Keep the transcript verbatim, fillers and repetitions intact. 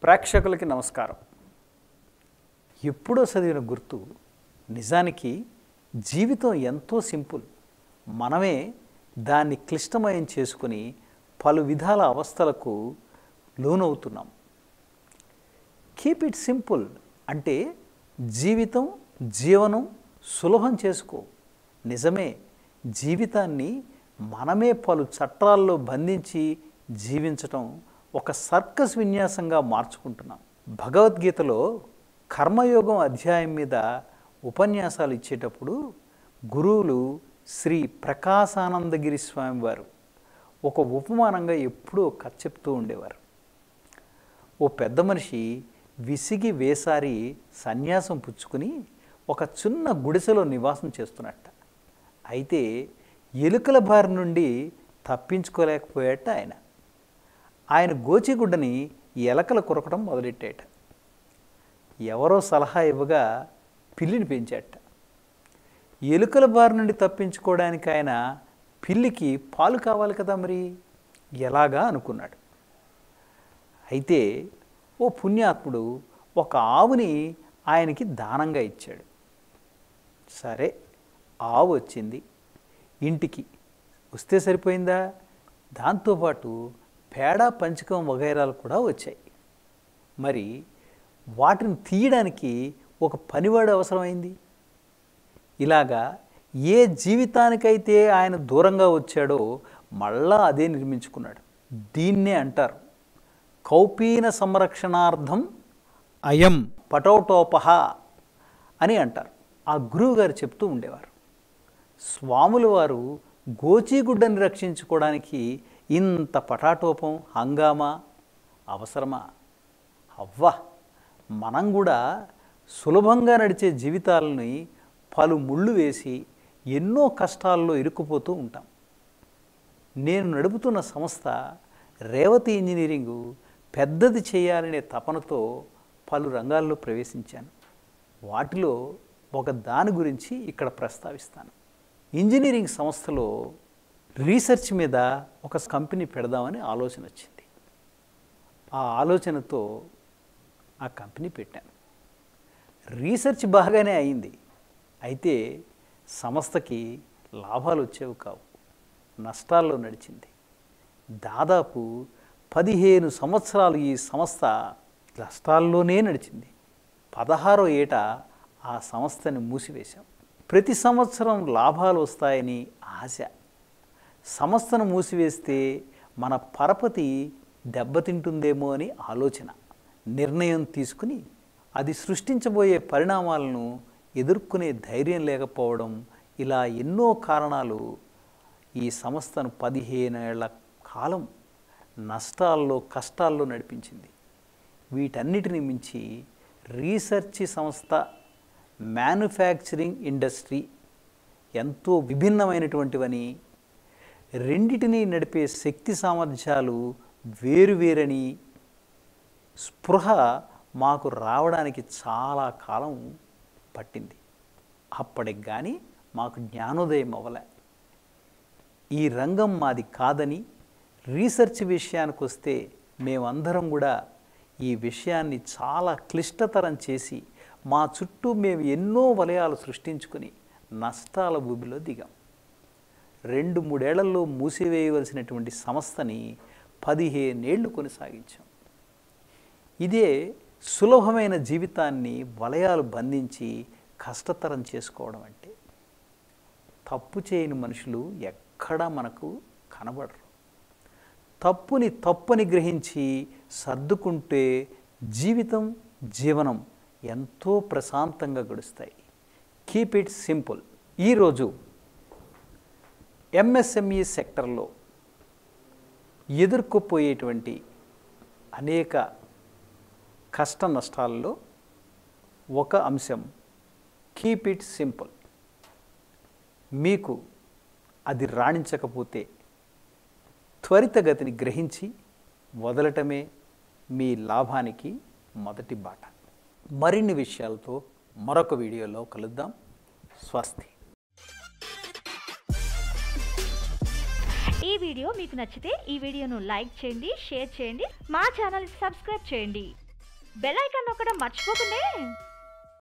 ప్రేక్షకులకి నమస్కారం. ఎప్పుడో చదివిన గుర్తు. నిజానికి జీవితం ఎంతో సింపుల్. మనమే దాన్ని క్లిష్టమయం చేసుకుని పలు విధాల అవస్థలకు లోనవుతున్నాం. కీప్ ఇట్ సింపుల్ అంటే జీవితం జీవనం సులభం చేసుకో. నిజమే, జీవితాన్ని మనమే పలు చట్టాల్లో బంధించి జీవించటం ఒక సర్కస్ విన్యాసంగా మార్చుకుంటున్నాం. భగవద్గీతలో కర్మయోగం అధ్యాయం మీద ఉపన్యాసాలు ఇచ్చేటప్పుడు గురువులు శ్రీ ప్రకాశానందగిరి స్వామి వారు ఒక ఉపమానంగా ఎప్పుడూ కథ చెప్తూ ఉండేవారు. ఓ పెద్ద మనిషి విసిగి వేసారి సన్యాసం పుచ్చుకుని ఒక చిన్న గుడిసెలో నివాసం చేస్తున్నట్ట. అయితే ఎలుకల బారి నుండి తప్పించుకోలేకపోయాట ఆయన. ఆయన గోచిగుడ్డని ఎలకలు కొరకడం మొదలెట్టాట. ఎవరో సలహా ఇవ్వగా పిల్లిని పెంచాట. ఎలుకల బారి నుండి తప్పించుకోవడానికి ఆయన పిల్లికి పాలు కావాలి కదా, మరి ఎలాగా అనుకున్నాడు. అయితే ఓ పుణ్యాత్ముడు ఒక ఆవుని ఆయనకి దానంగా ఇచ్చాడు. సరే, ఆవు వచ్చింది ఇంటికి. వస్తే సరిపోయిందా, దాంతోపాటు పేడ పంచకం వగైరాలు కూడా వచ్చాయి. మరి వాటిని తీయడానికి ఒక పనివాడు అవసరమైంది. ఇలాగా ఏ జీవితానికైతే ఆయన దూరంగా వచ్చాడో మళ్ళా అదే నిర్మించుకున్నాడు. దీన్నే అంటారు కౌపీన సంరక్షణార్థం అయం పటోటోపహ అని అంటారు. ఆ గురువు గారు చెప్తూ ఉండేవారు, స్వాముల వారు గోచీగుడ్డని రక్షించుకోవడానికి ఇంత పటాటోపం హంగామా అవసరమా? అవ్వా, మనం కూడా సులభంగా నడిచే జీవితాలని పలు ముళ్ళు వేసి ఎన్నో కష్టాల్లో ఇరుక్కుపోతూ ఉంటాం. నేను నడుపుతున్న సంస్థ రేవతి ఇంజనీరింగు పెద్దది చేయాలనే తపనతో పలు రంగాల్లో ప్రవేశించాను. వాటిలో ఒక దాని గురించి ఇక్కడ ప్రస్తావిస్తాను. ఇంజనీరింగ్ సంస్థలో రీసెర్చ్ మీద ఒక కంపెనీ పెడదామని ఆలోచన వచ్చింది. ఆ ఆలోచనతో ఆ కంపెనీ పెట్టాను. రీసెర్చ్ బాగానే అయింది. అయితే సంస్థకి లాభాలు వచ్చేవి కావు, నష్టాల్లో నడిచింది. దాదాపు పదిహేను సంవత్సరాలు ఈ సంస్థ నష్టాల్లోనే నడిచింది. పదహారో ఏట ఆ సంస్థని మూసివేశాం. ప్రతి సంవత్సరం లాభాలు వస్తాయని ఆశ. సంస్థను మూసివేస్తే మన పరపతి దెబ్బతింటుందేమో అని ఆలోచన. నిర్ణయం తీసుకుని అది సృష్టించబోయే పరిణామాలను ఎదుర్కొనే ధైర్యం లేకపోవడం, ఇలా ఎన్నో కారణాలు ఈ సంస్థను పదిహేనేళ్ల కాలం నష్టాల్లో కష్టాల్లో నడిపించింది. వీటన్నిటిని మించి రీసెర్చ్ సంస్థ, మ్యానుఫ్యాక్చరింగ్ ఇండస్ట్రీ ఎంతో విభిన్నమైనటువంటివని, రెండిటిని నడిపే శక్తి సామర్థ్యాలు వేరువేరని స్పృహ మాకు రావడానికి చాలా కాలం పట్టింది. అప్పటికి కానీ మాకు జ్ఞానోదయం అవ్వలే. ఈ రంగం మాది కాదని, రీసెర్చ్ విషయానికి వస్తే మేమందరం కూడా ఈ విషయాన్ని చాలా క్లిష్టతరం చేసి మా చుట్టూ మేము ఎన్నో వలయాలు సృష్టించుకొని నష్టాల ఊబిలో దిగాం. రెండు మూడేళ్లలో మూసివేయవలసినటువంటి సంస్థని పదిహేనేళ్లు కొనసాగించాం. ఇదే సులభమైన జీవితాన్ని వలయాలు బంధించి కష్టతరం చేసుకోవడం అంటే. తప్పు చేయని మనుషులు ఎక్కడా మనకు కనబడరు. తప్పుని తప్పని గ్రహించి సర్దుకుంటే జీవితం జీవనం ఎంతో ప్రశాంతంగా గడుస్తాయి. Keep it simple. ఈరోజు ఎంఎస్ఎంఈ సెక్టర్లో ఎదుర్కోపోయేటువంటి అనేక కష్ట నష్టాల్లో ఒక అంశం కీప్ ఇట్ సింపుల్. మీకు అది రాణించకపోతే త్వరితగతిని గ్రహించి వదలటమే మీ లాభానికి మొదటి బాట. మరిన్ని విషయాలతో మరొక వీడియోలో కలుద్దాం. స్వస్తి. ఈ వీడియో మీకు నచ్చితే ఈ వీడియోను లైక్ చేయండి, షేర్ చేయండి, మా ఛానల్ సబ్స్క్రైబ్ చేయండి. బెల్ ఐకాన్ నొక్కడం మర్చిపోకండి.